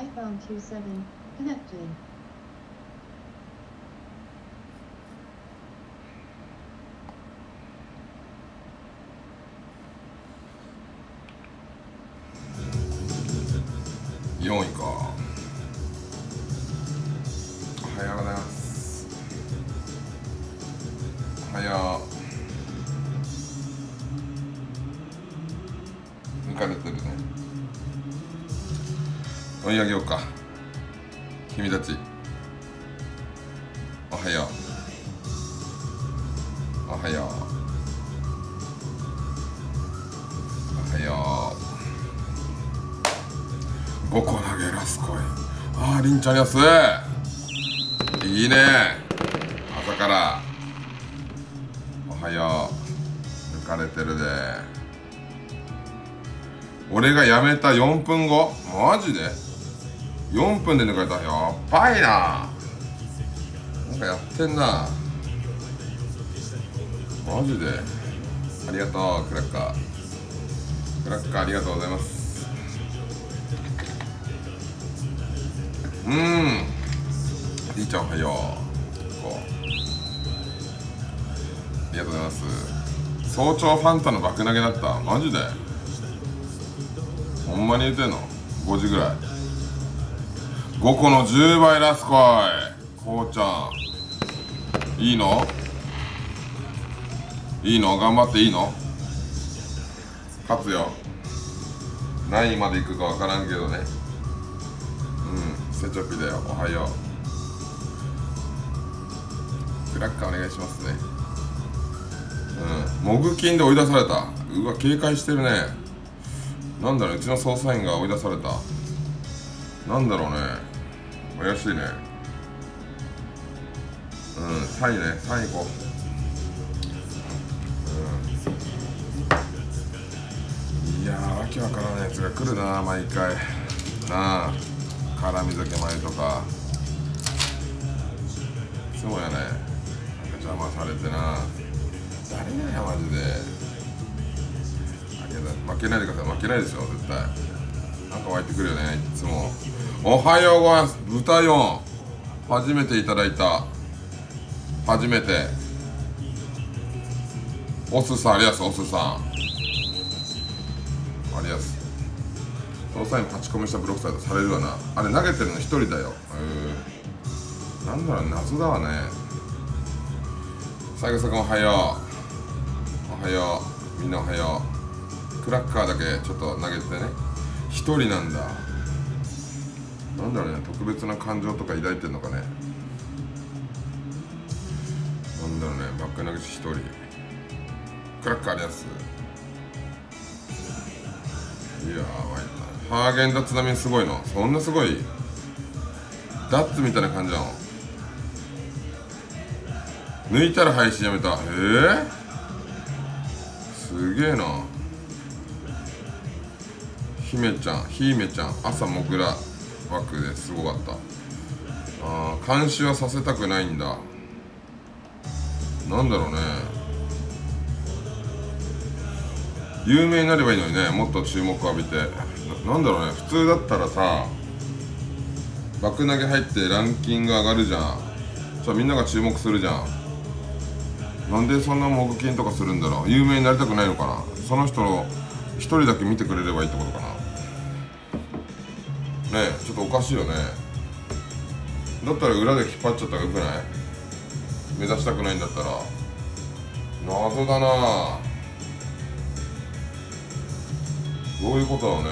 Headphone 27 connected. 4位か。おはようございます。おはよう。抜かれてるね。追い上げようか。君たちおはよう。おはよう。おはよう。5個投げラスコイ。ああ、りんちゃん安いいね。朝からおはよう。抜かれてるで。俺が辞めた4分後、マジで4分で抜かれた。やっばいな。なんかやってんな。マジでありがとう。クラッカーありがとうございます。りーちゃんおはよう。ありがとうございます。早朝ファンタの爆投げだった。マジでほんまに言ってんの。5時ぐらい。5個の10倍ラスコイ。こうちゃんいいの頑張っていいの。勝つよ。何位まで行くか分からんけどね。セチョピだよ。おはよう。クラッカーお願いしますね。モグキンで追い出された。うわ、警戒してるね。なんだろう、うちの捜査員が追い出された。なんだろうね。怪しいね。3位ね。3位行こう。いやー、わけわからないやつが来るな、毎回なあ。辛み酒前とかいつもやね。なんか邪魔されてな。誰なんやマジで。ありがとう。負けないでください。負けないでしょ絶対。なんか湧いてくるよねいつも。おはようございます。豚4初めていただいた。初めてオスさんありがとう。オスさんありがとう。捜査員パチコミしたブロックサイトされるわな。あれ投げてるの1人だよ。なんだろう、謎だわね。最後さくんおはよう。おはよう。みんなおはよう。クラッカーだけちょっと投げてね。1人なんだ。なんだろうね、特別な感情とか抱いてんのかね。なんだろうね、バック投げし1人。クラッカーありやす。いやー、湧いた。ハーゲンダッツ並みにすごいの。そんなすごいダッツみたいな感じなの。抜いたら配信やめた。すげえな。姫ちゃん朝モグラ枠ですごかった。監視はさせたくないんだ。なんだろうね。有名になればいいのにね。もっと注目浴びて。なんだろうね。普通だったらさ、爆投げ入ってランキング上がるじゃん。みんなが注目するじゃん。なんでそんなモグキンとかするんだろう。有名になりたくないのかな。その人の一人だけ見てくれればいいってことかな。ねえ、ちょっとおかしいよね。だったら裏で引っ張っちゃったらよくない？目指したくないんだったら。謎だなぁ。どういうことだろうね。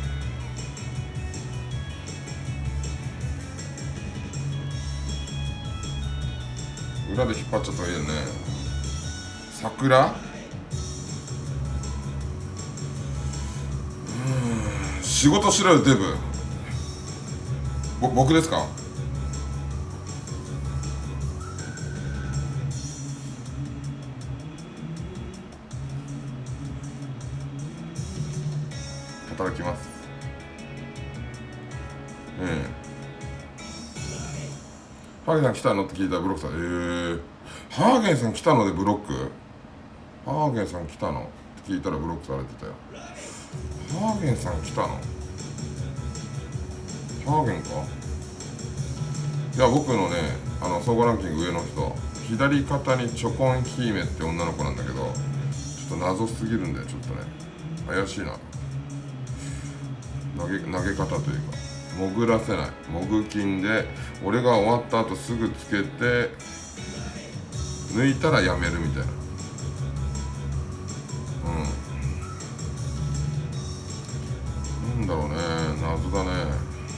裏で引っ張っちゃったらいいよね。桜？仕事しろよデブ。僕ですか？働きます。ハーゲンさん来たのって聞いたらブロックさん。ハーゲンさん来たのでブロック？ハーゲンさん来たのって聞いたらブロックされてたよ。ハーゲンさん来たの？ ハーゲンか。いや僕のね総合ランキング上の人、左肩にチョコンヒーメって女の子なんだけど、ちょっと謎すぎるんでちょっとね怪しいな。投げ方というか潜らせない、潜筋で俺が終わった後すぐつけて抜いたらやめるみたいな。なんだろうね、謎だね、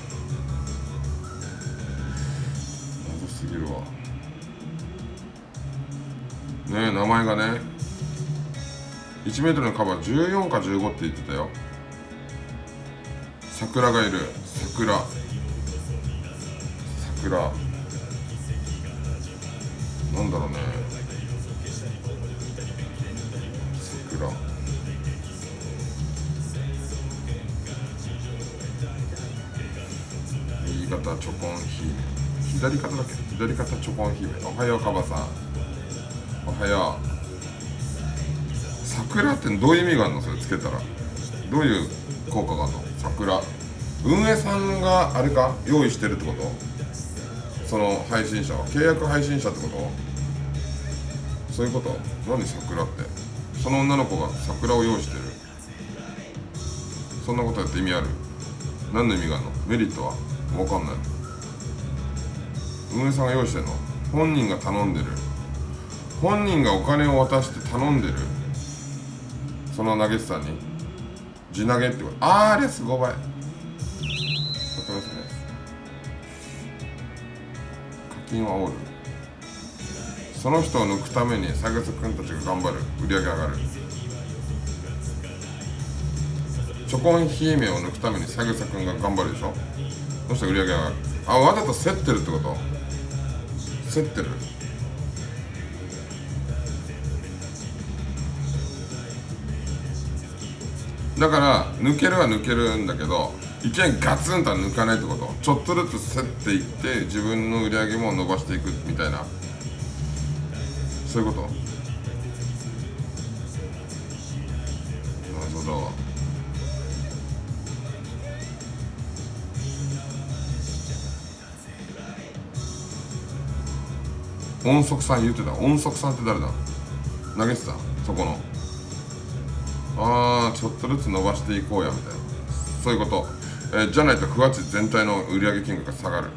謎すぎるわね。名前がね1メートルのカバー14か15って言ってたよ。桜がいる。桜なんだろうね、桜右肩チョコンヒーメ、左肩だっけ、左肩チョコンヒーメ。おはようカバさん、おはよう。桜ってどういう意味があるの？それつけたらどういう効果があるの？桜運営さんがあれか用意してるってこと？その配信者は契約配信者ってこと？そういうこと？何桜って、その女の子が桜を用意してる、そんなことやって意味ある？何の意味があるの？メリットは分かんない。運営さんが用意してるの？本人が頼んでる？本人がお金を渡して頼んでる？その投げ師さんに地投げってこと？あれす5倍。課金は煽る。その人を抜くためにサゲス君たちが頑張る。売り上げ上がる。チョコンヒーメを抜くためにサゲス君が頑張るでしょ。そしたら売り上げ上がる。あ、わざと競ってるってこと？競ってる。だから抜けるは抜けるんだけど、いきなりガツンとは抜かないってこと。ちょっとずつ競っていって自分の売り上げも伸ばしていくみたいな、そういうこと。謎だわ。音速さん言ってた。音速さんって誰だ？投げてたそこの。ちょっとずつ伸ばしていこうやみたいな、そういうこと。じゃないと9月全体の売上金額が下がる。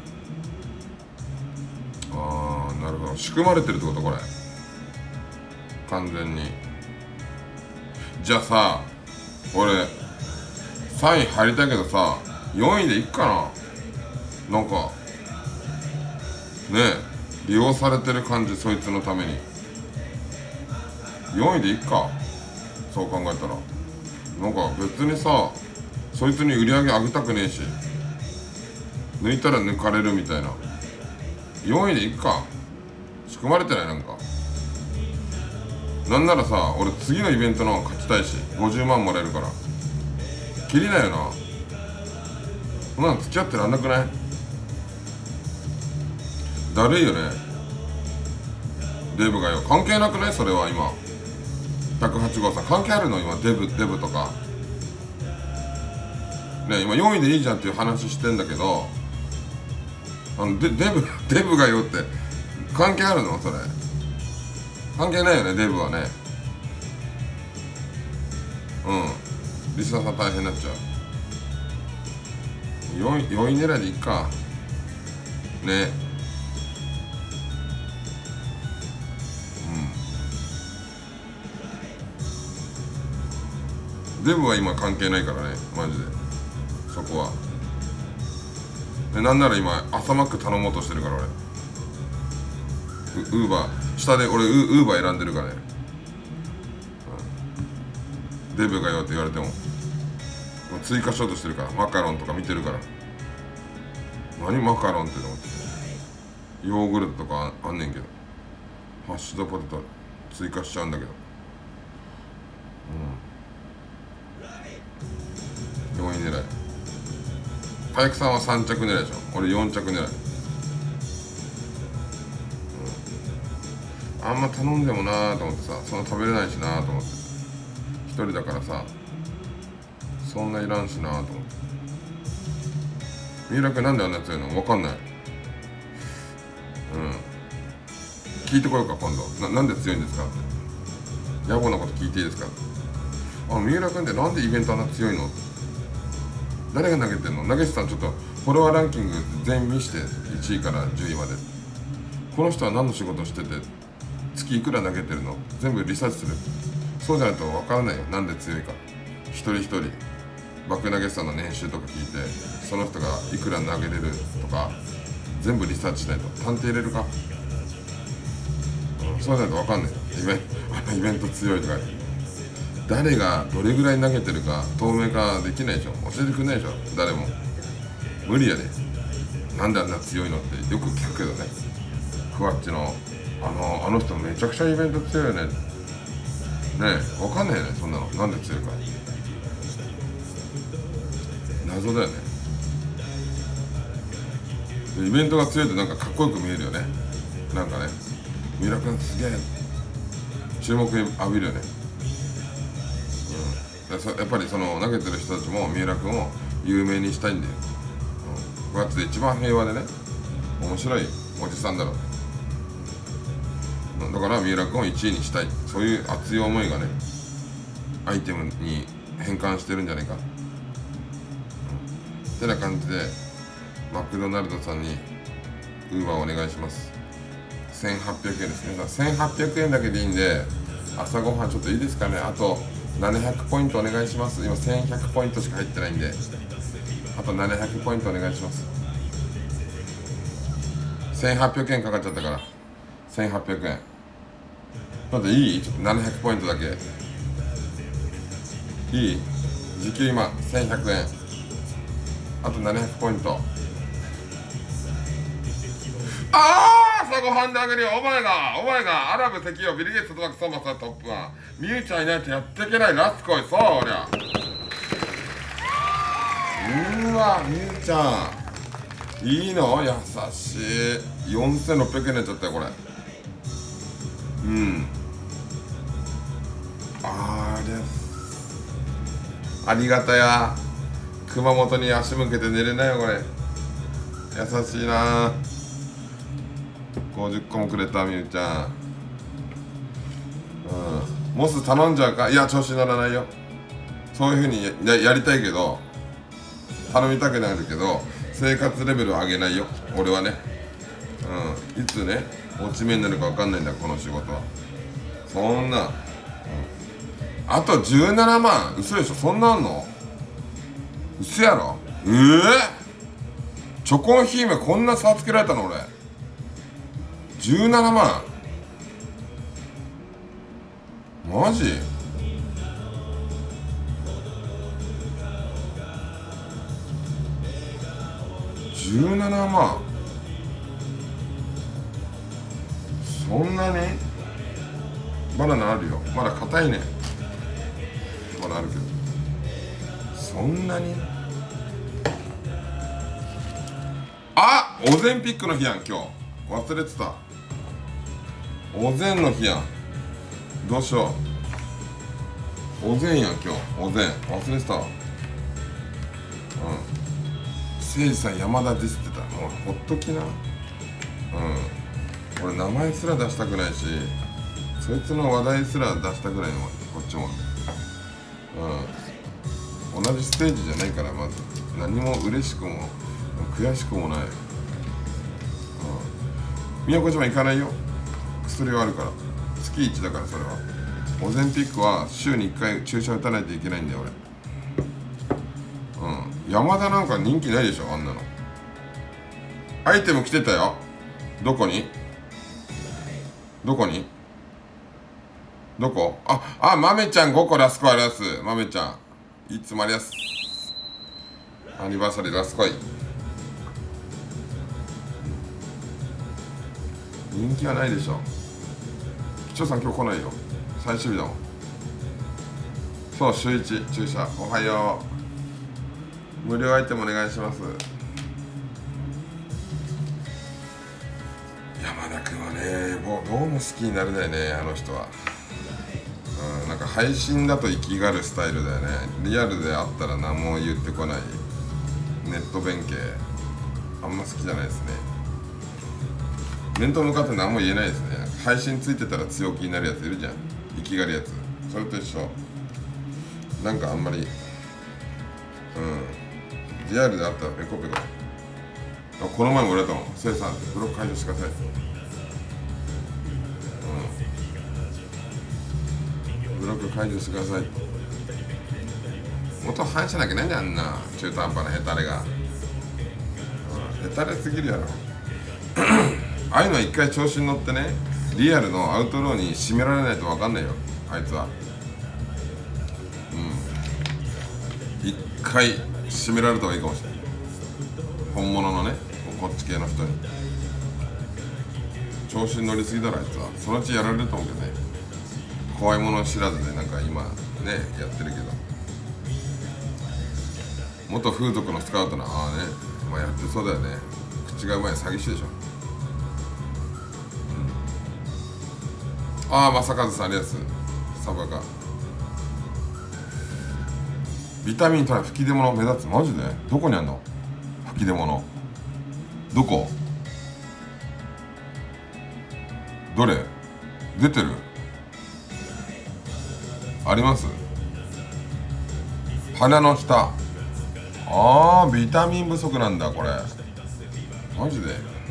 なるほど、仕組まれてるってことこれ、完全に。じゃあさ、俺3位入りたいけどさ、4位でいっかな。なんかねえ、利用されてる感じ、そいつのために。4位でいっか、そう考えたら。なんか別にさ、そいつに売り上げ上げたくねえし、抜いたら抜かれるみたいな。4位でいっか、仕組まれてない。なんかなんならさ、俺次のイベントの勝ちたいし、50万もらえるからきりないよな。そんなの付き合ってらんなくない？だるいよね。デブがよ、関係なくない？それは今108号さん関係あるの？今デブとかね、今4位でいいじゃんっていう話してんだけど、デブがよって関係あるの？それ関係ないよね、デブはね。リスナーさん大変になっちゃう。4位狙いでいっかね。デブは今関係ないからね、マジで。そこはで、なんなら今朝マック頼もうとしてるから俺。ウーバー下で俺ウーバー選んでるからね。デブがよって言われても追加しようとしてるから。マカロンとか見てるから。何マカロンって思って、ヨーグルトとかあんねんけど、ハッシュドポテト追加しちゃうんだけど、4位狙い。体育さんは3着狙いでしょ。俺4着狙い。あんま頼んでもなーと思ってさ、そんな食べれないしなーと思って、一人だからさ、そんないらんしなーと思って。 三浦君なんであんな強いの分かんない。聞いてこようか今度。なんで強いんですかって、野暮なこと聞いていいですか。三浦君ってなんでイベントあんな強いの、誰が投げてんの、投げてたの。ちょっとフォロワーランキング全員見して、1位から10位まで。この人は何の仕事してて月いくら投げてるの、全部リサーチする。そうじゃないと分からないよ、なんで強いか。一人一人バック投げさんの年収とか聞いて、その人がいくら投げれるとか全部リサーチしないと。探偵入れるか、そうじゃないと分かんないよ。イベント強いとか、誰がどれぐらい投げてるか透明化できないでしょ、教えてくれないでしょ、誰も。無理やで。なんであんな強いのってよく聞くけどね。ふわっちのあの人めちゃくちゃイベント強いよね。ねえ、分かんないよね、そんなの。なんで強いか謎だよね。イベントが強いとなんかかっこよく見えるよね。なんかね、三浦君すげえ注目浴びるよね。やっぱりその投げてる人たちも三浦君を有名にしたいんだよ。ふわっちで一番平和でね、面白いおじさんだろ。だから三浦君を1位にしたい、そういう熱い思いがね、アイテムに変換してるんじゃないか。ってな感じで、マクドナルドさんにウーバーお願いします。1800円ですね。1800円だけでいいんで、朝ごはんちょっといいですかね。あと700ポイントお願いします。今1100ポイントしか入ってないんで、あと700ポイントお願いします。1800円かかっちゃったから、1800円。だっていい？ちょっと700ポイントだけいい？時給今1100円、あと700ポイント。朝ごはんであげるよ。お前がアラブ石油ビル・ゲイツとかソマストップはミュウちゃんいないとやっていけない。ラスコイ、そうおりゃ。ミュウちゃんいいの、優しい。4600円になっちゃったよこれ。ありがたや。熊本に足向けて寝れないよこれ。優しいな。50個もくれたみゆちゃん。モス頼んじゃうか。いや調子乗らないよ。そういうふうに やりたいけど、頼みたくなるけど生活レベルを上げないよ俺はね。いつね落ち目になるか分かんないんだこの仕事は。そんな、あと17万、嘘でしょ。そんなあんの？嘘やろ。チョコン姫こんな差つけられたの俺。17万マジ？17万、そんなに？バナナあるよ、まだ硬いね。まだあるけど、そんなに？オゼンピックの日やん今日。忘れてた。おぜんの日やん。どうしよう。おぜんやん今日。おぜん忘れてたわ。せいじさん山田ディスってた。もうほっときな。俺名前すら出したくないし、そいつの話題すら出したくないのこっちも。同じステージじゃないから、まず何も嬉しくも悔しくもない。宮古島行かないよ。薬はあるから。月1だからそれは。オゼンピックは週に1回注射打たないといけないんだよ俺。山田なんか人気ないでしょあんなの。アイテム来てたよ。どこにどこ豆ちゃん5個ラスコイあります。豆ちゃんいつもあります。アニバーサリーラスコイ人気はないでしょ。機長さん今日来ないよ、最終日だもん。そう週1注射。おはよう。無料アイテムお願いします。山田君はね、もうどうも好きになれないねあの人は。なんか配信だと生きがるスタイルだよね。リアルであったら何も言ってこないネット弁慶。 あんま好きじゃないですね。面と向かって何も言えないですね。配信ついてたら強気になるやついるじゃん、生きがるやつ。それと一緒。なんかあんまりリアルであったらペコペコ。この前も言われたもん、せいさんブロック解除してください。ブロック解除してください。元反射なきゃないんだよ、あんな中途半端なヘタレが。ヘタレすぎるやろああいうの一回調子に乗ってね、リアルのアウトローに締められないと分かんないよ、あいつは。一回締められた方がいいかもしれない、本物のね、こっち系の人に。調子に乗りすぎだろあいつは。そのうちやられると思うけどね。怖いもの知らずでなんか今ねやってるけど、元風俗のスカウトな、ああね、まあやってそうだよね。口がうまい詐欺師でしょ。ああ、正和さんありがとう。サバがビタミンと吹き出物目立つ。マジで？どこにあんの？吹き出物どこ？どれ？出てる？あります？鼻の下。ああ、ビタミン不足なんだこれ。マジで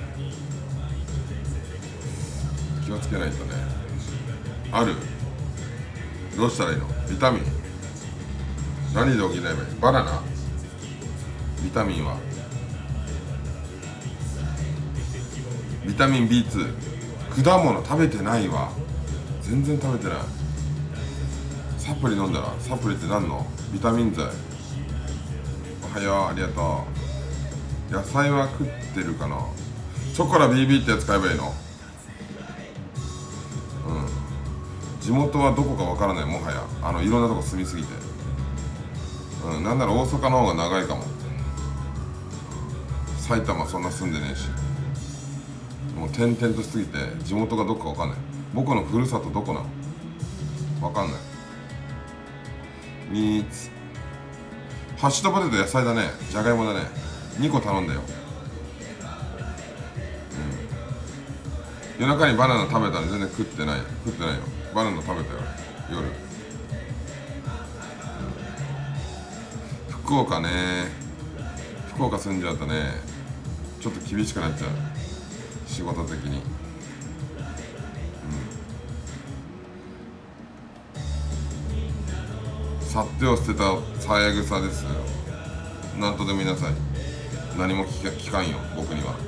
気をつけないとね。ある？どうしたらいいの？ビタミン何で補えばいい？バナナ？ビタミンはビタミン B2。 果物食べてないわ。全然食べてない。サプリ飲んだら。サプリって何の？ビタミン剤。おはよう、ありがとう。野菜は食ってるかな。チョコラ BB ってやつ買えばいいの？地元はどこかわからない。もはやいろんなとこ住みすぎて、なんなら大阪の方が長いかも。埼玉そんな住んでねえし、もう転々としすぎて地元がどこかわかんない。僕のふるさとどこなのわかんない。ハッシュドポテト野菜だね。じゃがいもだね。2個頼んだよ。夜中にバナナ食べたら全然食ってないよ。バナナ食べたよ夜。福岡ね。福岡住んじゃうとねちょっと厳しくなっちゃう、仕事的に。去ってを捨てたさやぐさですよ。なんとでも言いなさい。何も聞かんよ僕には。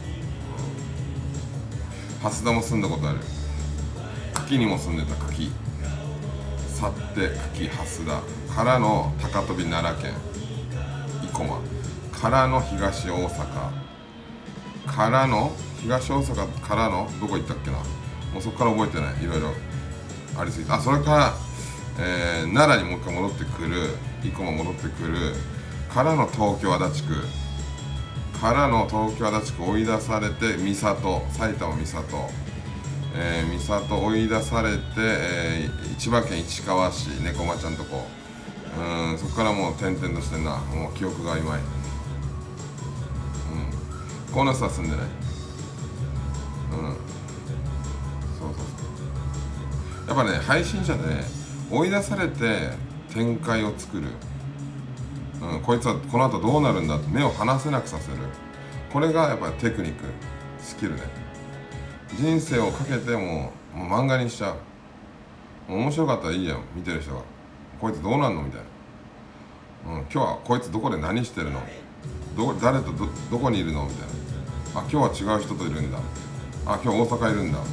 蓮田も住んだことある。久喜にも住んでた。久喜去って久喜蓮田からの高飛び奈良県生駒からの東大阪からの東大阪からのどこ行ったっけな。もうそこから覚えてない。いろいろありすぎて。それから奈良にもう一回戻ってくる。生駒戻ってくるからの東京足立区からの東京足立区追い出されて三郷、埼玉三郷、三郷追い出されて、千葉県市川市猫間ちゃんとこ。そこからもう転々としてんな。もう記憶が曖昧。この人は住んでない。そうやっぱね、配信者で追い出されて展開を作る。こいつはこの後どうなるんだって目を離せなくさせる。これがやっぱりテクニック、スキルね。人生をかけてもう漫画にしちゃう。面白かったらいいじゃん、見てる人が。こいつどうなんのみたいな。今日はこいつどこで何してるの、誰とどこにいるのみたいな。今日は違う人といるんだ。今日大阪いるんだ。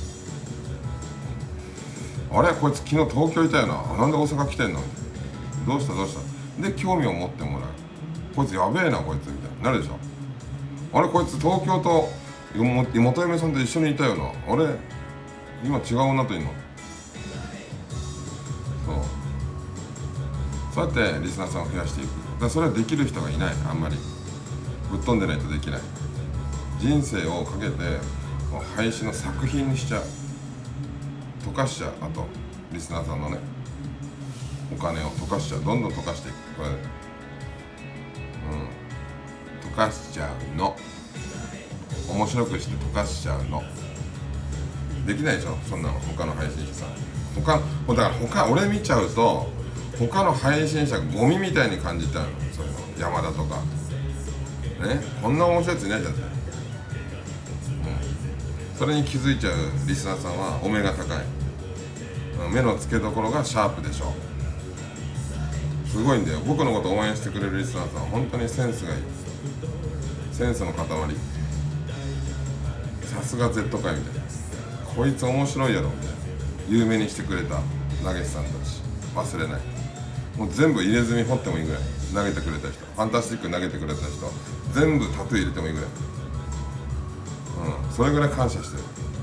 あれこいつ昨日東京いたよな。なんで大阪来てんの。どうしたで興味を持ってもらう。こいつやべえなこいつみたいになるでしょ。あれこいつ東京と元嫁さんと一緒にいたよな。あれ今違う女といんの。そうやってリスナーさんを増やしていく。だからそれはできる人がいない。あんまりぶっ飛んでないとできない。人生をかけて配信の作品にしちゃう。溶かしちゃう。あとリスナーさんのねお金を溶かしちゃう。どんどん溶かしていく。これ溶溶かしちゃうの。面白くして溶かしちゃうの。できないでしょ、そんなの他の配信者さん。だから俺見ちゃうと他の配信者がゴミみたいに感じちゃうの。そういうの山田とかね、こんな面白いやついないじゃんって、それに気づいちゃうリスナーさんはお目が高い、目の付けどころがシャープでしょ。すごいんだよ。僕のことを応援してくれるリスナーさんは本当にセンスがいい。センスの塊。さすが Z 界みたいな、こいつ面白いやろみたいな、有名にしてくれた投げ師さんたち忘れない。もう全部入れ墨掘ってもいいぐらい投げてくれた人、ファンタスティック投げてくれた人全部タトゥー入れてもいいぐらい、それぐらい感謝してる。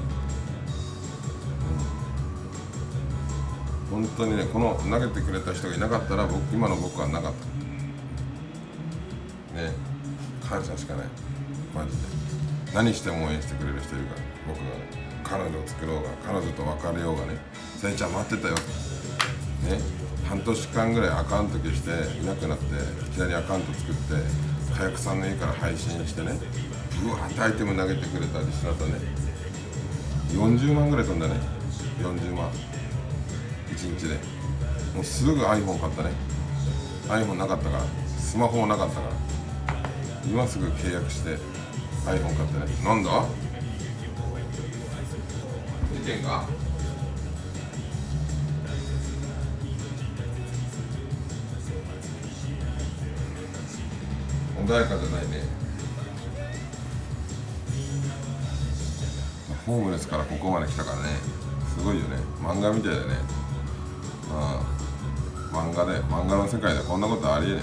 本当にね、この投げてくれた人がいなかったら今の僕はなかったね。感謝しかない、マジで。何しても応援してくれる人いるから、僕がね、彼女を作ろうが彼女と別れようがね、さえちゃん待ってたよね、半年間ぐらいアカウント消していなくなって、いきなりアカウント作って早くさんの家から配信してね、うわーってアイテム投げてくれたリスナーさんね、40万ぐらい飛んだね。40万1日で。もうすぐ iPhone 買ったね。 iPhone なかったから、スマホもなかったから、今すぐ契約して iPhone 買ってね。なんだ事件が穏やかじゃないね。ホームレスからここまで来たからね、すごいよね。漫画みたいだよね。漫画の世界でこんなことありえね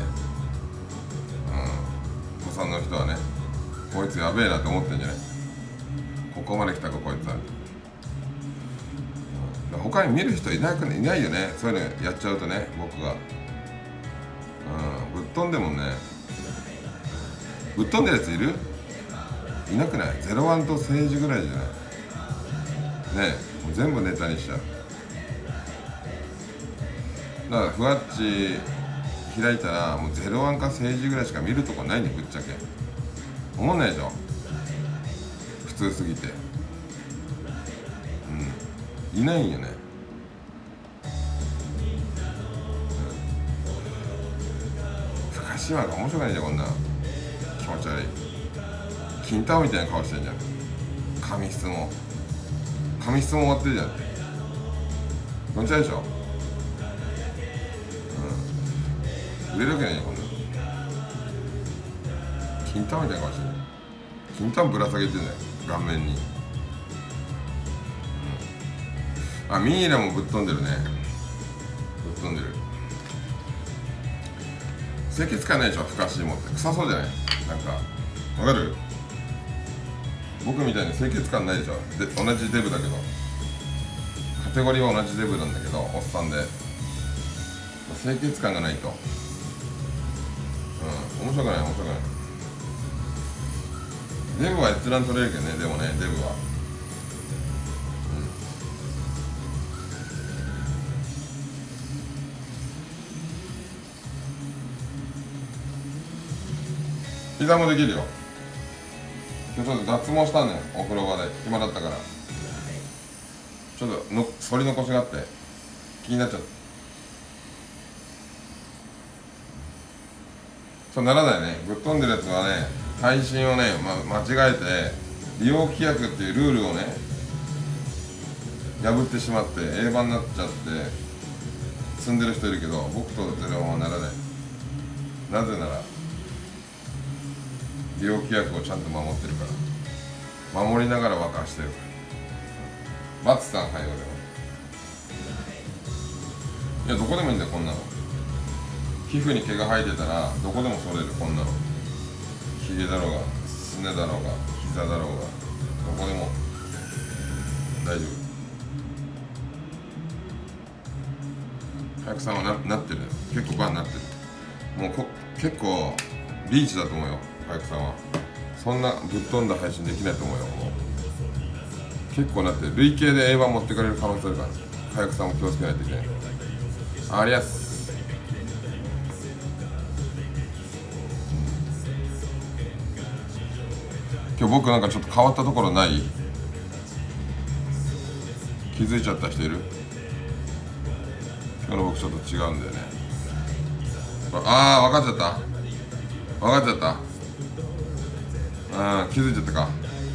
え。子さんの人はね、こいつやべえなって思ってんじゃない。ここまで来たかこいつは。他に見る人いないよね、そういうのやっちゃうとね、僕が。ぶっ飛んでもんね。ぶっ飛んでるやついる？いなくない？01と政治ぐらいじゃないねえ、もう全部ネタにしちゃう。だからふわっち開いたらもう01か政治ぐらいしか見るとこないね、ぶっちゃけ。思んないでしょ、普通すぎて。いないんよね。深島が面白くないじゃん、こんな気持ち悪い金太郎みたいな顔してんじゃん。髪質も終わってるじゃんって。こんにちはでしょ。売れるわけないよ、こんな金太郎みたいな顔してる。金太郎ぶら下げてんだよ、顔面に。ミイラもぶっ飛んでるね。ぶっ飛んでる。清潔感ないでしょ、ふかし芋って臭そうじゃない。なんかわかる？僕みたいに清潔感ないでしょ。で同じデブだけど、カテゴリーは同じデブなんだけど、おっさんで清潔感がないと、面白くない。デブは閲覧取れるけどね。でもね、デブは膝もできるよ。ちょっと脱毛したんだよ、お風呂場で。暇だったからちょっと反り残しがあって気になっちゃった。そうならないね。ぶっ飛んでるやつはね、配信をね、間違えて利用規約っていうルールをね破ってしまって A 版になっちゃって積んでる人いるけど、僕とゼロはならない。なぜなら利用規約をちゃんと守ってるから。守りながら沸かしてるから。バツさん、はい、俺は。いや、どこでもいいんだよ、こんなの。皮膚に毛が生えてたらどこでも剃れる、こんなの。ヒゲだろうがすねだろうが膝だろうがどこでも大丈夫。早くさんはなってる。結構バーになってる。もう結構リーチだと思うよ、早くさんは。そんなぶっ飛んだ配信できないと思うよ。もう結構なってる。累計で A 版持ってかれる可能性あるから、早くさんも気をつけないといけない。ありやす。 今日僕なんかちょっと変わったところない？気づいちゃった人いる？今日の僕ちょっと違うんだよね。ああ、分かっちゃった、分かっちゃった。気づいちゃったか。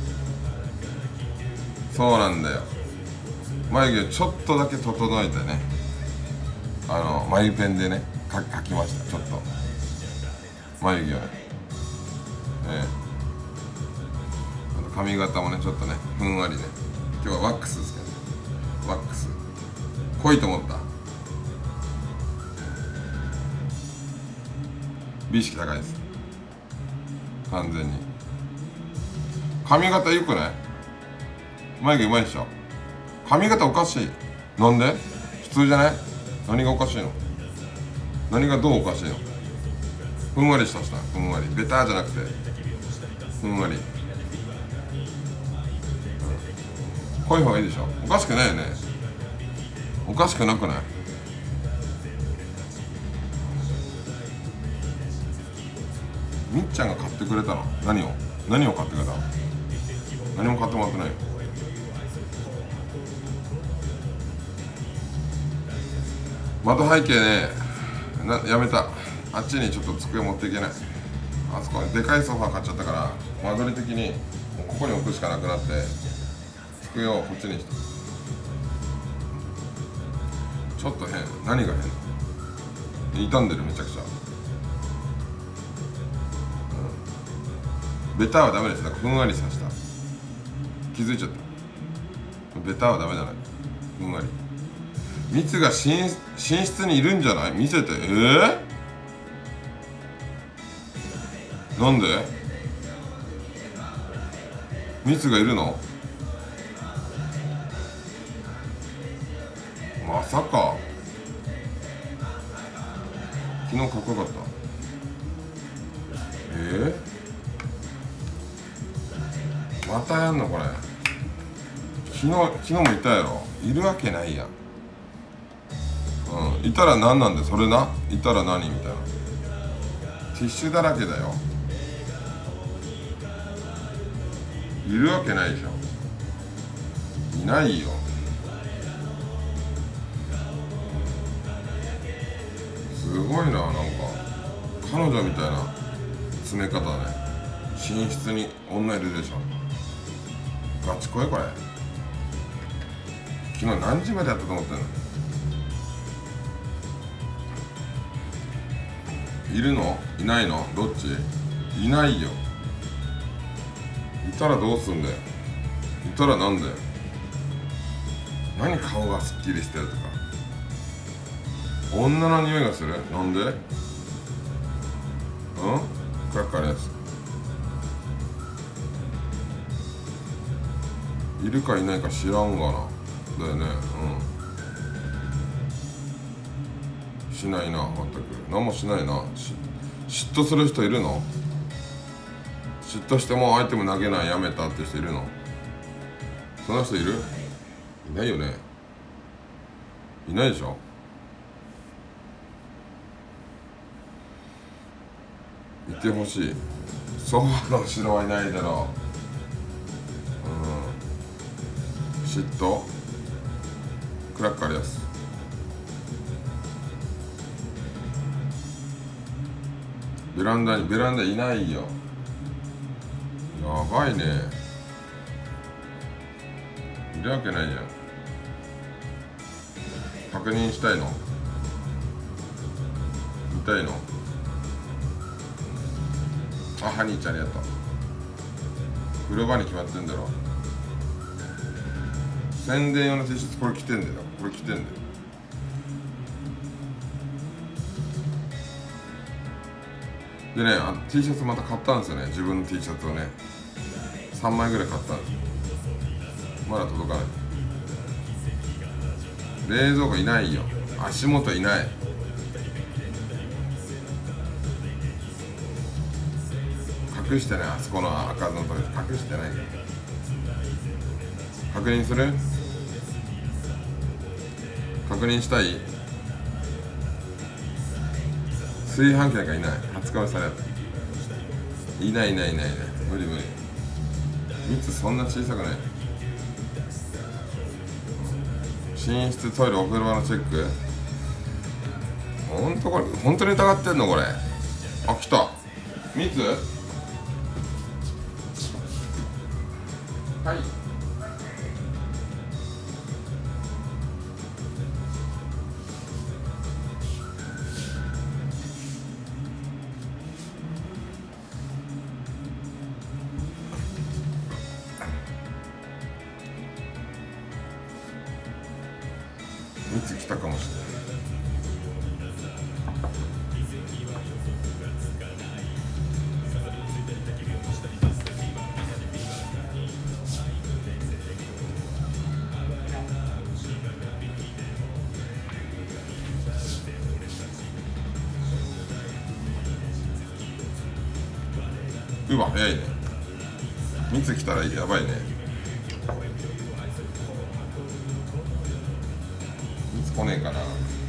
そうなんだよ、眉毛ちょっとだけ整えてね、眉ペンでね描きました。ちょっと眉毛をね、あと髪型もねちょっとねふんわりね。今日はワックスですけど、ワックス濃いと思った。美意識高いです、完全に。髪型良くない？眉毛うまいでしょ。髪型おかしい。なんで？普通じゃない？何がおかしいの？何がどうおかしいの？ふんわりしたふんわり、ベターじゃなくてふんわり、濃い方がいいでしょ。おかしくないよね。おかしくなくない？みっちゃんが買ってくれたの？何を買ってくれたの？何も買ってもらってないよ。窓背景ね、やめた。あっちにちょっと机持っていけない。あそこにでかいソファー買っちゃったから、間取り的にもうここに置くしかなくなって、机をこっちにした。ちょっと変。何が変？傷んでる、めちゃくちゃ。ベターはダメです。だからふんわりさせた。気づいちゃった。ベターはダメじゃない。ふんわり。蜜が寝室にいるんじゃない？見せて。なんで？蜜がいるの？まさか。昨日かっこよかった。またやんのこれ。昨日もいたやろ。いるわけないやん。いたら何なんで、それな。いたら何みたいな。ティッシュだらけだよ。いるわけないでしょ。いないよ。すごいな、なんか彼女みたいな詰め方ね。寝室に女いるでしょ。ガチ恋これ。昨日何時までやったと思ってんの？いるの？いないの？どっち？いないよ。いたらどうすんだよ。いたらなんだよ。何顔がすっきりしてるとか。女の匂いがする？なんで？クラッカーのやつ。いるかいないか知らんがな。だよね。しないな、全く。何もしないな。嫉妬する人いるの？嫉妬してもアイテム投げないやめたって人いるの？そんな人いる？いないよね。いないでしょ。いてほしい。ソファの後ろはいないだろう。嫉妬？クラッカーです。ベランダいないよ。やばいね。いるわけないじゃん。確認したいの？見たいの？あ、ハニーちゃんありがとう。風呂場に決まってんだろ。宣伝用の T シャツこれ着てんだよ。これ着てんだよ。でね、T シャツまた買ったんですよね。自分の T シャツをね3枚ぐらい買ったんですよ。まだ届かない。冷蔵庫いないよ。足元いない。隠してね、あそこの開かずのとこ隠してない。確認する？確認したい？炊飯器なんかいない。20日目される。いない無理。 蜜そんな小さくない。寝室、トイレ、お風呂場のチェック。これ本当に疑ってんのこれ。あ、来た。蜜。はい。蜜来たかもしれない。うわ、早いね。蜜来たらやばいね。蜜来ねえかな。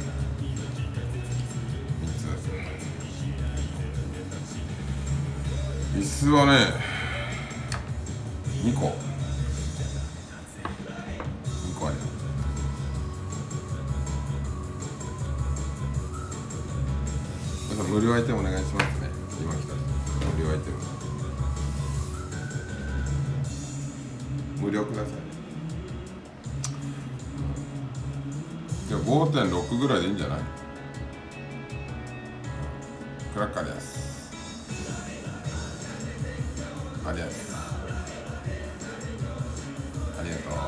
蜜。椅子はね、2個。2個あるよ。無料アイテムお願いしますね。今来た無料アイテム。無料ください。じゃあ 5.6 ぐらいでいいんじゃない？クラッカーです。ありがとう。ありがとう。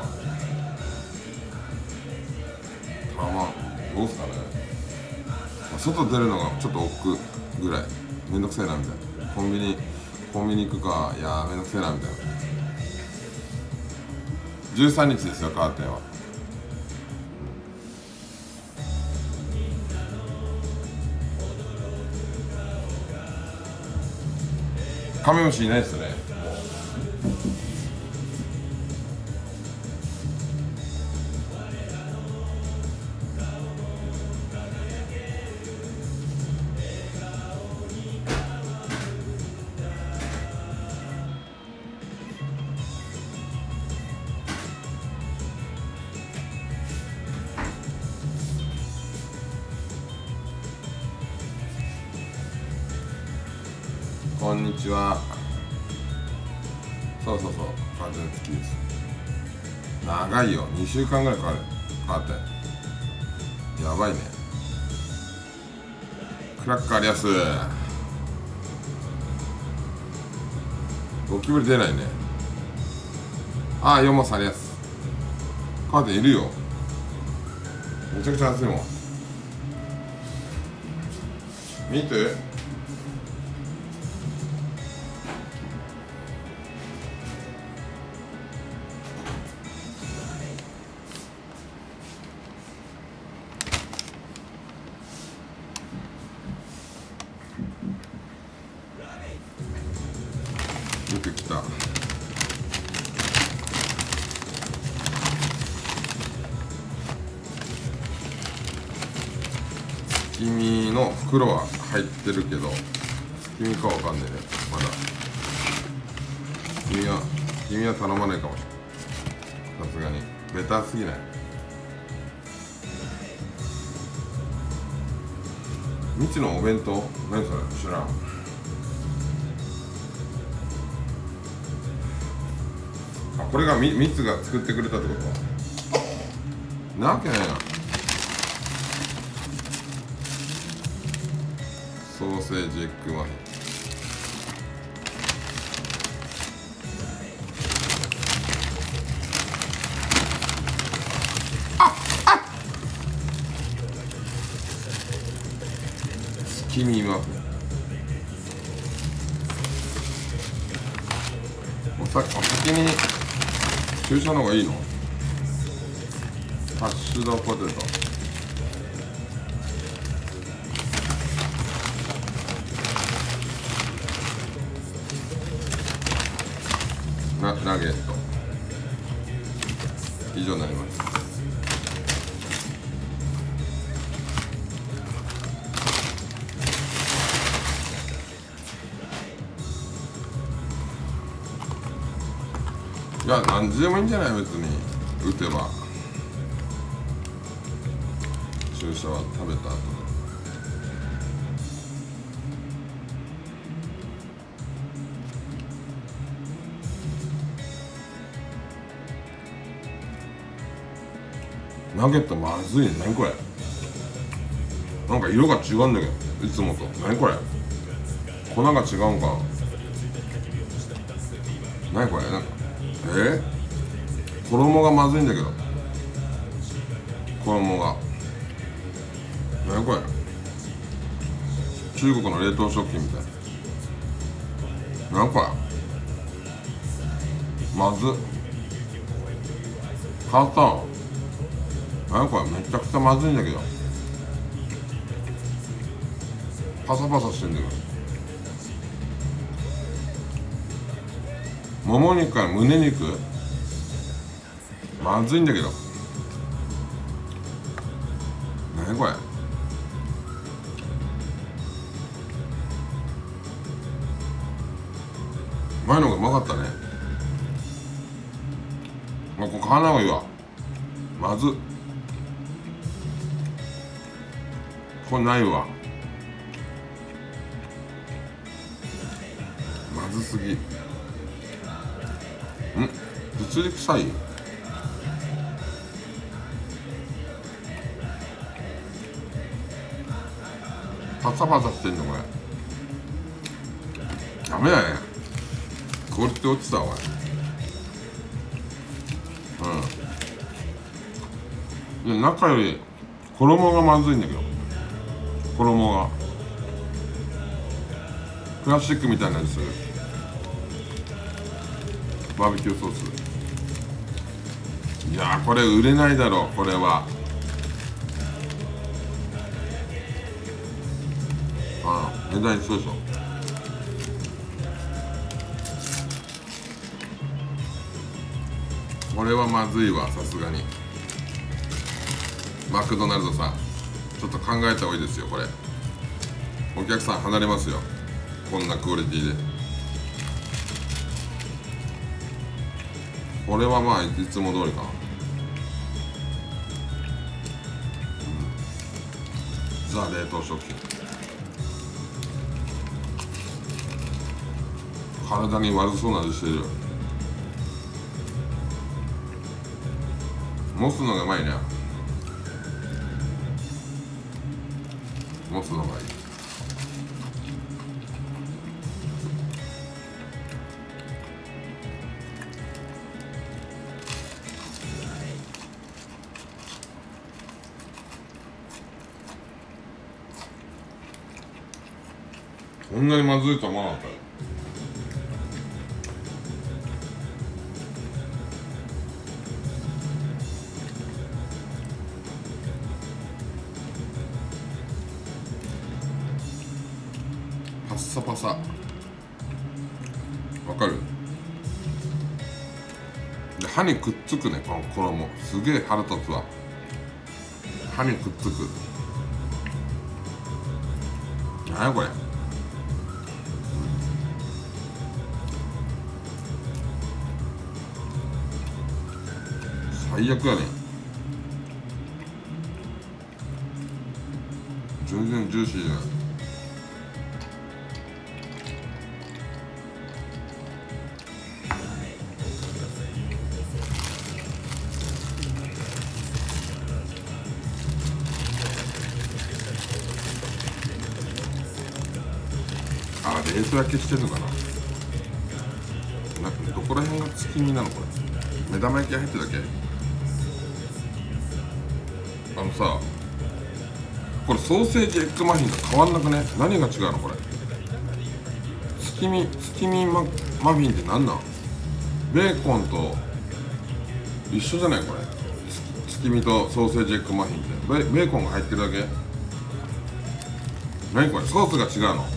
まあまあどうすかね。外出るのがちょっと億劫ぐらい。めんどくせえなみたいな。コンビニ行くか、いやーめんどくせえなみたいな。13日ですよ、カーテンは。カメムシいないですね。こんにちは。そう、風の月です。長いよ、2週間ぐらいかかる。カーテンやばいね。クラッカーありやす。ゴキブリ出ないね。ああ、4マスありやす。カーテンいるよ。めちゃくちゃ暑いもん。見て。出てきた。月見の袋は入ってるけど、月見かわかんねえね。まだ君は頼まないかもしれない。さすがにベタすぎない。みちのお弁当、何それ、知らん。あ、これがみつが作ってくれたってこと？なわけないな。ソーセージエッグマフィン。月見マフィン。先に注射の方がいいの？ハッシュドポテト。ナゲット。以上になります。 いや何時でもいいんじゃない別に打てば。注射は食べた後で。ナゲットまずいね。何これ。なんか色が違うんだけどいつもと。何これ。粉が違うんか。何これ。なんか衣がまずいんだけど。衣が何これ。中国の冷凍食品みたい。何これ。まずっ。変わったの。何これ。めちゃくちゃまずいんだけど。パサパサしてんだけど。もも肉から胸肉まずいんだけど。何これ。前の方がうまかったね。ここ買わない方がいいわ。まずっ。これないわ。まずすぎ。物理臭い。パサパサしてんのこれ。ダメだね。クオリティ落ちたわこれ。で中より衣がまずいんだけど。衣がプラスチックみたいなやつする。バーベキューソース。いやーこれ売れないだろう。これは値段一緒でしょ。これはまずいわさすがに。マクドナルドさんちょっと考えた方がいいですよこれ。お客さん離れますよこんなクオリティで。これはまあいつも通りかな。ザ冷凍食品。体に悪そうな味してる。持つのがうまいね。持つのがいい。こんなにまずいと思わなかったよ。パッサパサ。わかる。で歯にくっつくねこの衣。すげえ腹立つわ。歯にくっつく。何やこれ。最悪やね。全然ジューシーじゃない。冷凍焼けしてんのかな。どこら辺が月見なのこれ。目玉焼きが入ってるだけ。さこれソーセージエッグマフィンと変わんなくね。何が違うのこれ。月見マフィンって何なん。ベーコンと一緒じゃないこれ。月見とソーセージエッグマフィンってベーコンが入ってるだけ。何これ。ソースが違うの。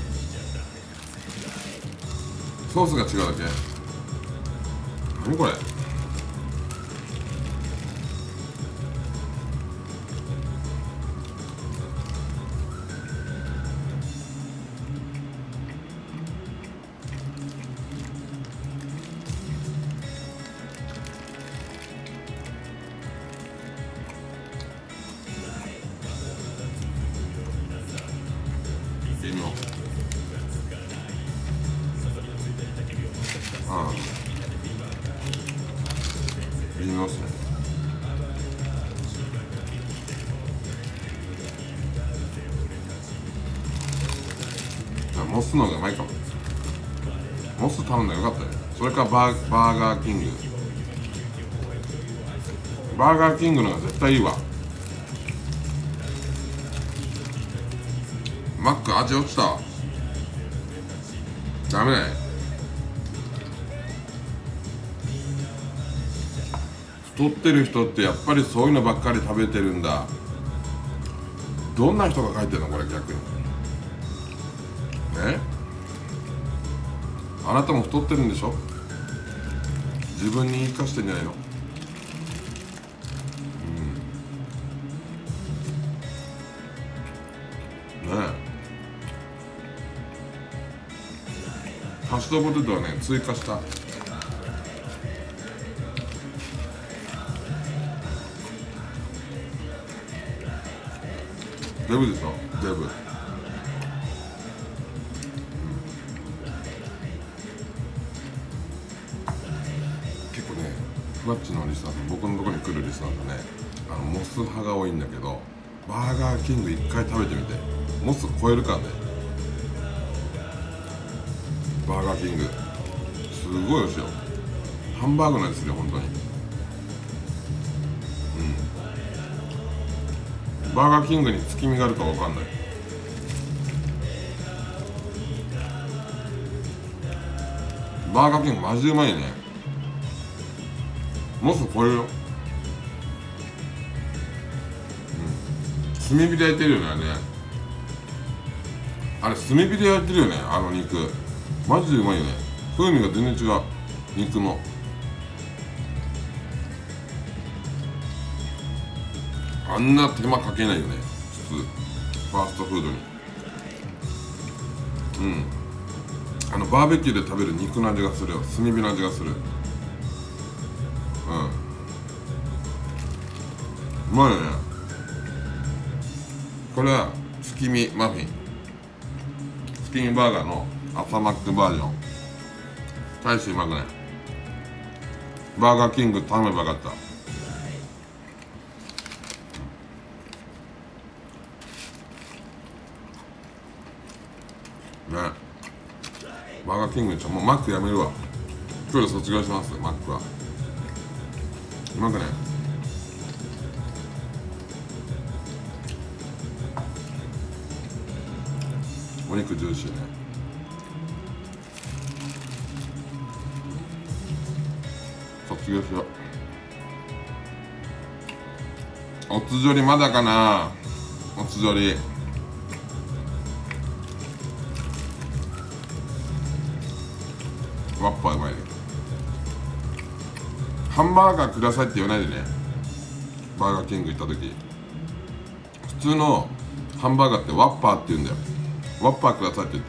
ソースが違うだけ。何これ。 微妙。ああ微妙っすね。モスの方がうまいかも。モス頼んだらよかったよ。それかバーガーキング。バーガーキングの方が絶対いいわ。マック味落ちた。ダメだね。太ってる人ってやっぱりそういうのばっかり食べてるんだ。どんな人が書いてるのこれ逆に。あなたも太ってるんでしょ。自分に言い聞かせてんじゃないの。ハッシュドポテトはね追加した。デブでしょデブ。結構ねふわっちのリスナーさん、僕のところに来るリスナーがねモス派が多いんだけど、バーガーキング一回食べてみて。モス超えるからね。バーガーキングすごい美味しいよ。ハンバーグなんですよ本当に。バーガーキングに月見があるかわかんない。バーガーキングマジうまいね。モス超えるよ。炭火で焼いてるよねあれね。あれ炭火で焼いてるよねあの肉。マジでうまいよね。風味が全然違う肉の。あんな手間かけないよね普通ファーストフードに。バーベキューで食べる肉の味がするよ。炭火の味がする。うまいよね。これは月見マフィン、月見バーガーの朝マックバージョン。大してうまくない。バーガーキング頼めばよかった。ね、バーガーキングにもうマックやめるわ。今日で卒業します。マックはうまくない。お肉ジューシーね。卒業しよう。おつじょりまだかな。おつじょりワッパーうまいね。ハンバーガーくださいって言わないでね。バーガーキング行った時普通のハンバーガーってワッパーって言うんだよ。ワッパーくださいって言って。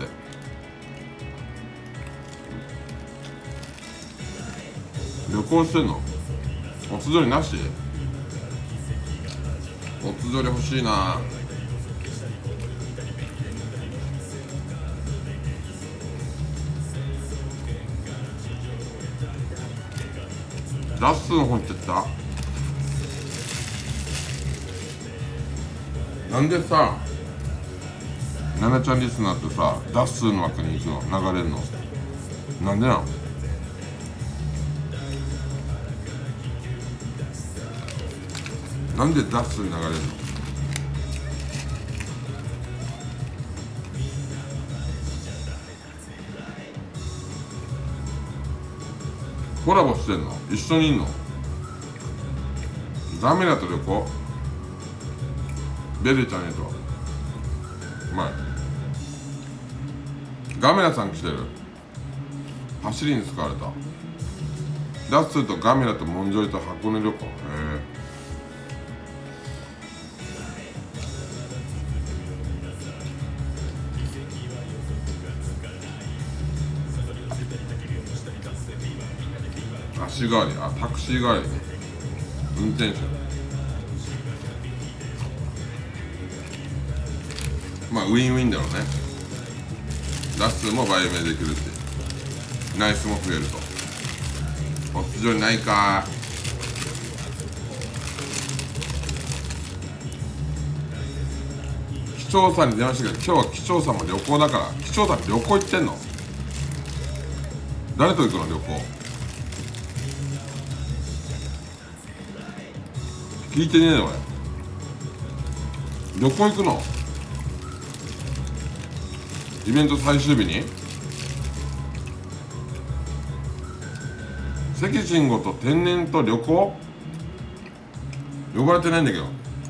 旅行してんの。おつじょりなし。おつじょり欲しいな。ラッスンの方行ってった。なんでさナナちゃんリスナーってさダッスーの枠に行くの流れるのなんでなの。なんでダッスーに流れるの。コラボしてんの。一緒にいんの。ダメだと旅行。ベルちゃんへとうまい。ガメラさん来てる。走りに使われた。ダッスーとガメラとモンジョリと箱根旅行。足代わり、タクシー代わりね。運転手。まあウィンウィンだろうね。 打数も倍目できるって、ナイスも増えると。ポスト上にないか。機長さんに電話してくれ。今日は機長さんも旅行だから。機長さん旅行行ってんの？誰と行くの旅行？聞いてねえの俺。旅行行くの？イベント最終日に？関慎吾と天然と旅行？呼ばれてないんだけど。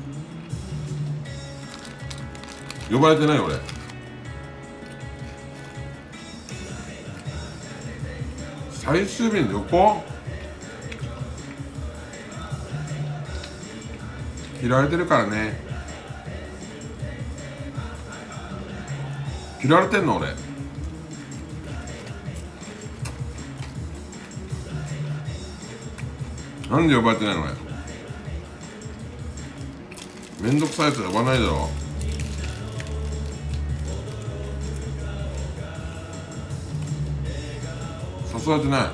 呼ばれてない俺。最終日に旅行？嫌われてるからね。嫌われてんの俺。なんで呼ばれてないの俺。めんどくさいやつ呼ばないだろ。誘われてない。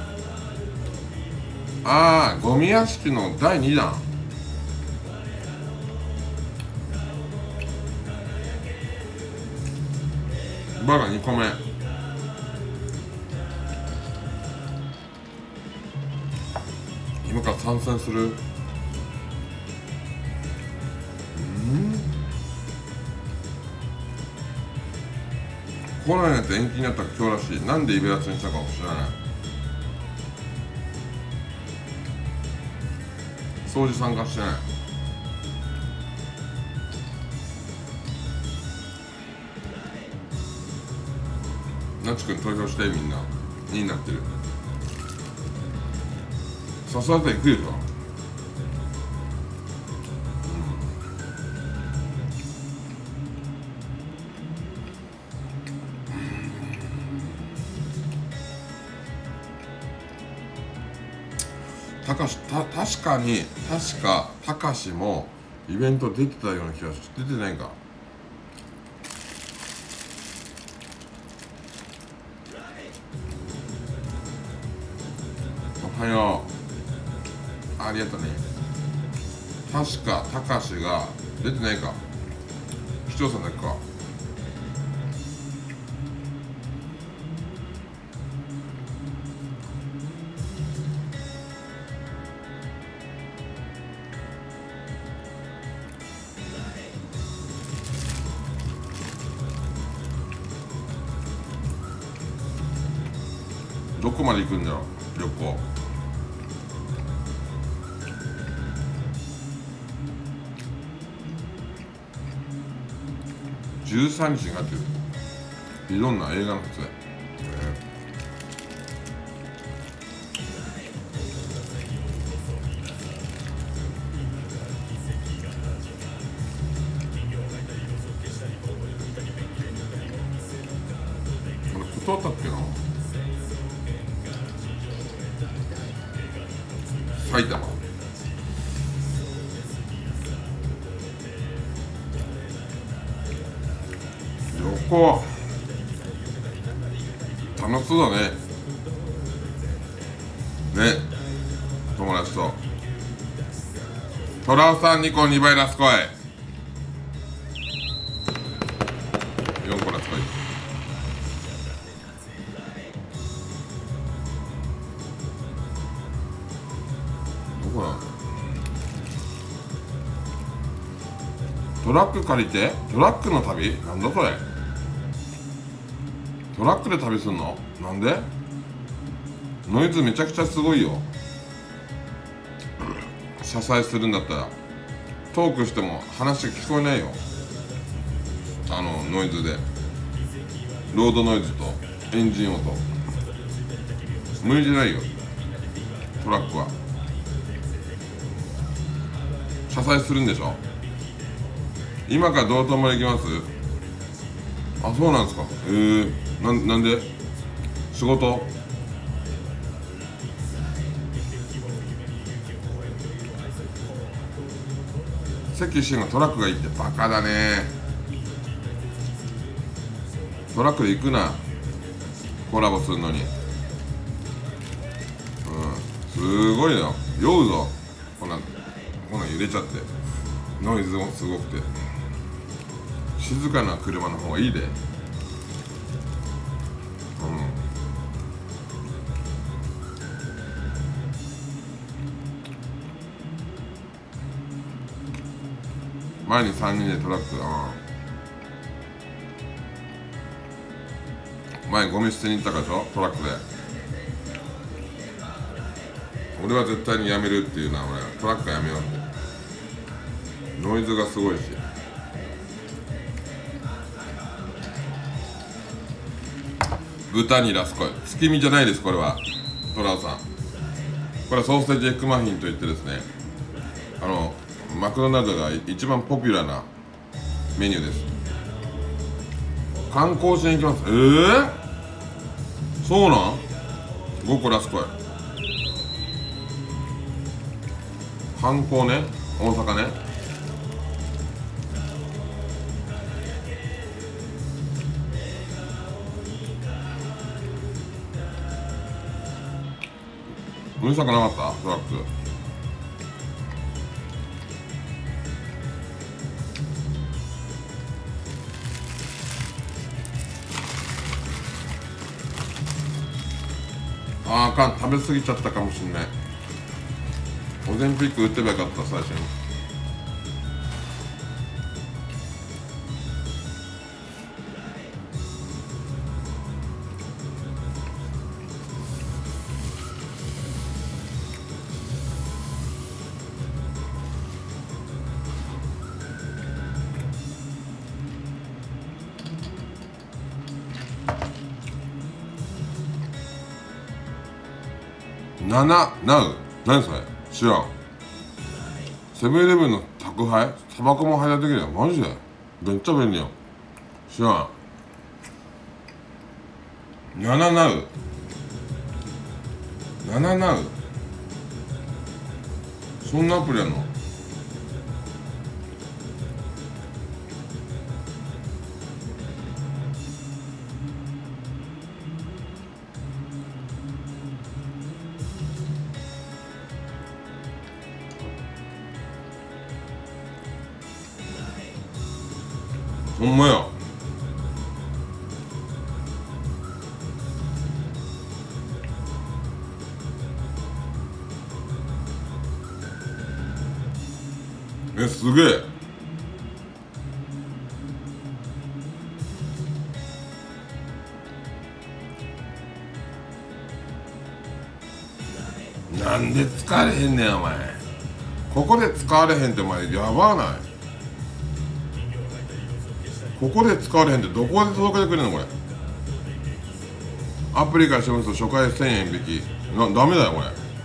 ああ、ゴミ屋敷の第2弾。バカ2個目。今から参戦する？コロナになって延期になった今日らしい。なんでイベラツにしたかも知らない。掃除参加してない。なちくん投票してみんな。2になってる。誘われたら行くよ。確かたかしもイベント出てたような気がして。出てないか。おはよう。ありがとうね。確かたかしが出てないか。市長さんだけか。どこまで行くんだろう旅行。13日になってる。いろんな映画の撮影。これ断ったっけな。埼玉。旅行楽しそうだね。ね、友達と。トラウさん2個2倍ラスコイ。4個ラスコイ。どこなの？トラック借りてトラックの旅？なんだそれ。トラックで旅すんの？なんで？ノイズめちゃくちゃすごいよ。車載するんだったらトークしても話聞こえないよ。ノイズでロードノイズとエンジン音無理じゃないよ。トラックは車載するんでしょ。今から道頓堀行きます？あ、そうなんですか。なんで？仕事？関慎がトラックがいいってバカだね。トラックで行くな。 コラボするのに。すごいよ。酔うぞ。こんなん揺れちゃって、ノイズもすごくて。静かな車の方がいいで。前に3人でトラック、前ゴミ捨てに行ったからでしょ、トラックで。俺は絶対にやめるっていうな。俺トラックやめようって。ノイズがすごいし。豚にラスコイ、月見じゃないです。これはトラウさん、これはソーセージエッグマフィンといってですね、マクドナルドが一番ポピュラーなメニューです。観光しに行きます。そうなん？ 5 個ラスコイ。観光ね、大阪ね。うるさくなかった？トラック。あかん、食べ過ぎちゃったかもしんない。オゼンピック打ってばよかった、最初に。ナウ何それ、知らん。セブンイレブンの宅配、タバコも配達できるよ。マジでめっちゃ便利よ。知らん。ナウそんなアプリあんの？ほんまや。すげえ。なんで使われへんねんお前。ここで使われへんってお前やばない？ここで使われへんってどこで届けてくれるのこれ。アプリからしてますと初回1000円引きダメだよこ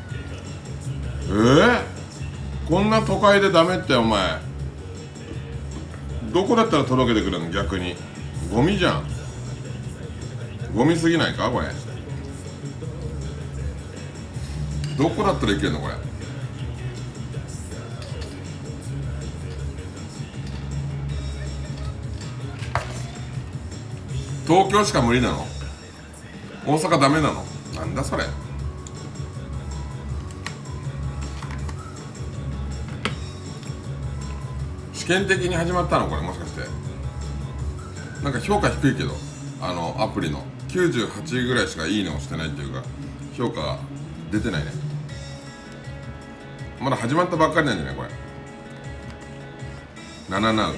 れ。こんな都会でダメってお前どこだったら届けてくれるの？逆にゴミじゃん。ゴミすぎないかこれ。どこだったらいけるのこれ。東京しか無理なの？大阪ダメなの？なんだそれ。試験的に始まったのこれ、もしかして。なんか評価低いけど、アプリの98ぐらいしかいいねをしてないっていうか、評価が出てないね。まだ始まったばっかりなんじゃないこれ。ナウ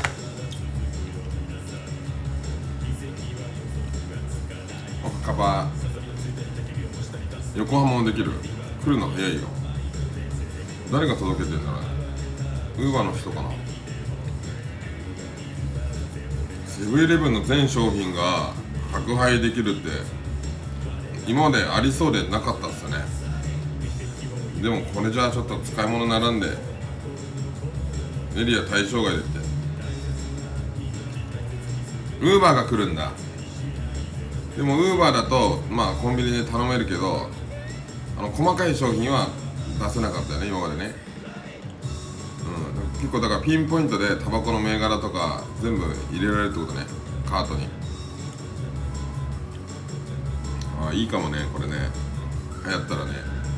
カバー横浜もできる。来るの早いよ。誰が届けてんだろう。ウーバーの人かな。セブンイレブンの全商品が宅配できるって今までありそうでなかったっすよね。でもこれじゃあちょっと使い物にならんで、エリア対象外でって。ウーバーが来るんだ。でもウーバーだとまあコンビニで頼めるけど、細かい商品は出せなかったよね今までね。結構だからピンポイントでタバコの銘柄とか全部入れられるってことね、カートに。 ああいいかもね、これね、流行ったらね。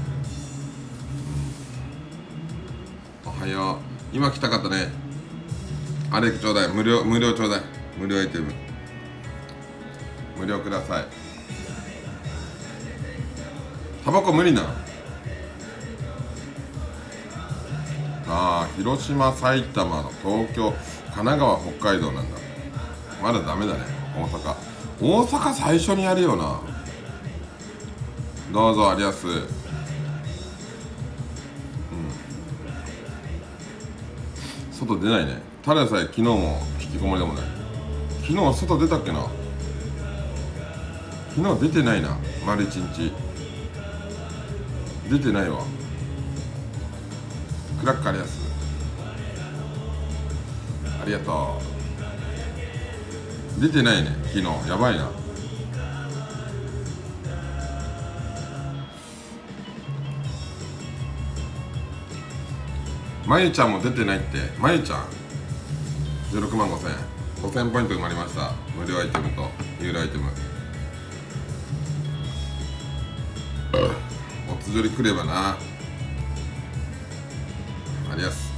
おはよう、今来た方ね、アレクちょうだい、無料ちょうだい、無料アイテム無料ください。タバコ無理な。ああ、広島、埼玉、東京、神奈川、北海道なんだ。まだダメだね。大阪最初にやるよな。どうぞ、ありやす。外出ないね。ただでさえ昨日も引きこもりでもない。昨日は外出たっけな。昨日出てないな、丸一日出てないわ。クラッカーありやす、ありがとう。出てないね、昨日。やばいな。まゆちゃんも出てないって。まゆちゃん16万5000円、5000ポイント埋まりました。無料アイテムと有料アイテム。おつじょり来ればな。ありやす。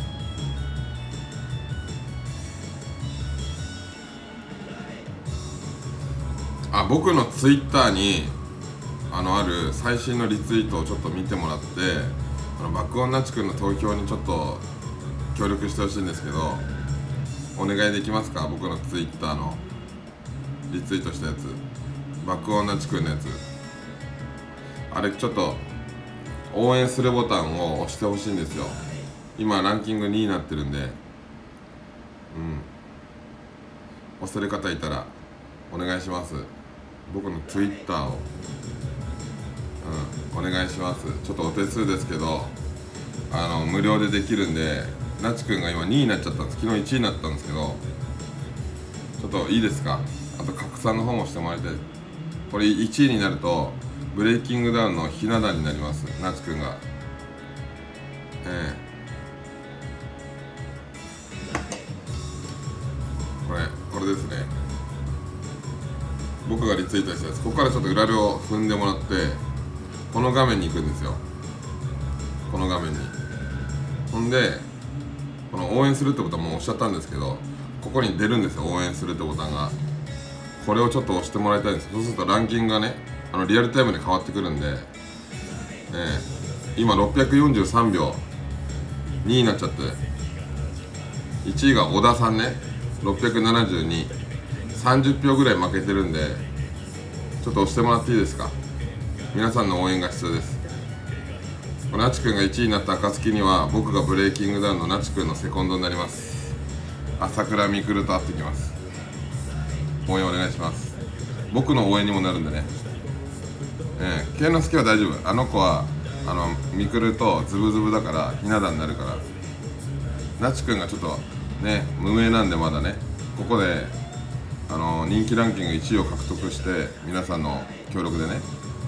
あ、僕のツイッターにある最新のリツイートをちょっと見てもらって、爆音なちくんの投票にちょっと協力してほしいんですけど、お願いできますか。僕のツイッターのリツイートしたやつ、爆音なちくんのやつ、あれちょっと応援するボタンを押してほしいんですよ。今ランキング2位になってるんで、押せる方いたらお願いします。僕のツイッターを、お願いします。ちょっとお手数ですけど、無料でできるんで。なちくんが今2位になっちゃったんです。昨日1位になったんですけど、ちょっといいですか。あと拡散の方もしてもらいたい。これ1位になるとブレイキングダウンのひな壇になります、なちくんが。これですね。僕がリツイートしたやつ。ここからちょっと裏を踏んでもらって、この画面に行くんですよ。この画面に。ほんでこの応援するってボタンも押しちゃったんですけど、ここに出るんですよ、応援するってボタンが。これをちょっと押してもらいたいんです。そうするとランキングがね、リアルタイムで変わってくるんで、今643秒2位になっちゃって、1位が小田さんね、672、30票ぐらい負けてるんで、ちょっと押してもらっていいですか。皆さんの応援が必要です。なちくんが1位になった暁には、僕がブレイキングダウンのなちくんのセコンドになります。朝倉未来と会ってきます。応援お願いします。僕の応援にもなるんでね。圭之助は大丈夫。あの子は未来とズブズブだからひな壇になるから。なちくんがちょっとね無名なんで、まだね、ここで人気ランキング1位を獲得して、皆さんの協力でね、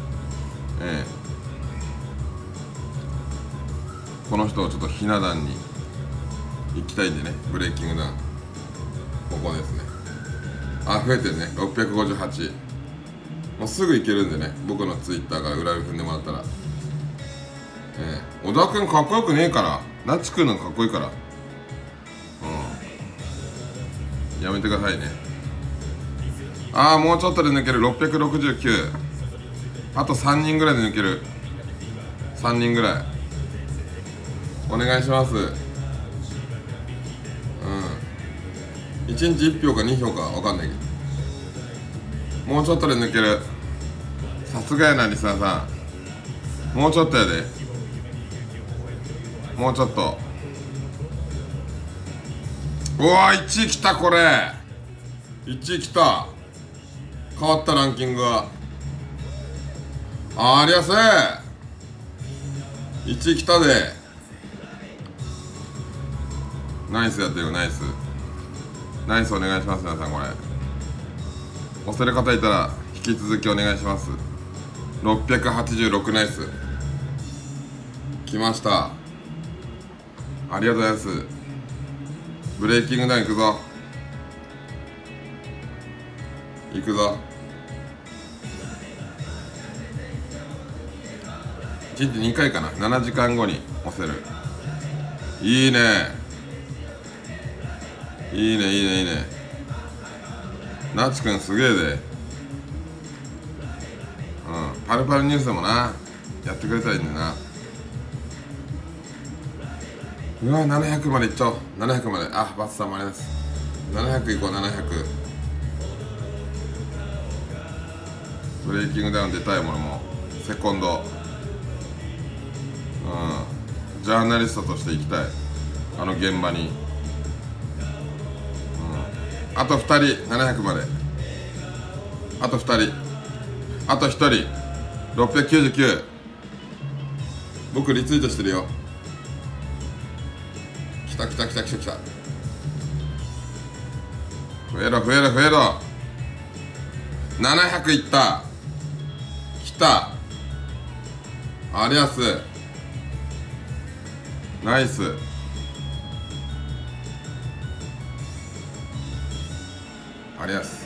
この人をちょっとひな壇に行きたいんでね。ブレイキングダウン、ここですね。あ、増えてるね、658。もうすぐ行けるんでね、僕のツイッターから裏を踏んでもらったら。小田君かっこよくねえから、なちくんのかっこいいから、やめてくださいね。ああ、もうちょっとで抜ける。669。あと3人ぐらいで抜ける。3人ぐらいお願いします。1日1票か2票か分かんないけど、もうちょっとで抜ける。さすがやな、リスナーさん。もうちょっとやで。もうちょっと。うわー、1位きた。これ1位きた。変わったランキングが。ありやすい。1位きたで。ナイスやってるよ、ナイス。ナイスお願いします、皆さん。これ押せる方いたら引き続きお願いします。686ナイス来ました。ありがとうございます。ブレイキングダウン行くぞ、行くぞ。 1日2回かな、7時間後に押せる。いいねいいねいいねいいね。なちくんすげえで。パルパルニュースでもなやってくれたらいいんだよな。うわ700までいっちゃおう。700まで。あ、バツさんもあります。700いこう。700ブレイキングダウン出たいものもセコンド、ジャーナリストとして行きたい、あの現場に。あと2人700まで。あと2人、あと1人699。僕リツイートしてるよ。来た。増えろ700いった。来た。ありゃす。ナイス。ありゃす。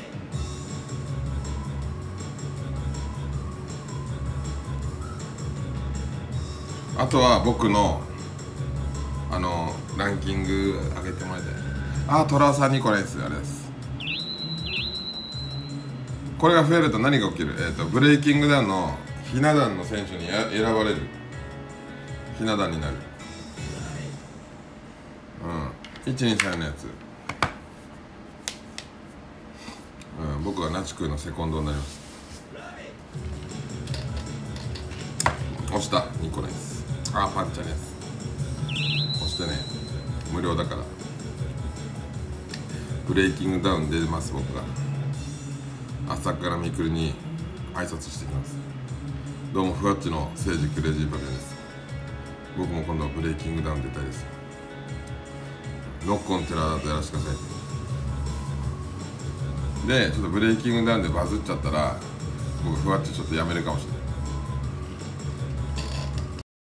あとは僕のランキング上げてもらいたい。あ、トラさんにこれです。あれです。これが増えると何が起きる？ブレイキングダウンのひな壇の選手に選ばれる。ひな壇になる。123のやつ。僕がナチクのセコンドになります。押したニコライス。パンチャーです。押してね、無料だから。ブレイキングダウン出ます。僕が朝からみくるに挨拶してきます。どうもふわっちの聖司クレイジーバビアです。僕も今度はブレイキングダウン出たいです。ノッコンテラだとやらせてください。でちょっとブレイキングダウンでバズっちゃったら僕ふわっちちょっとやめるかもしれない。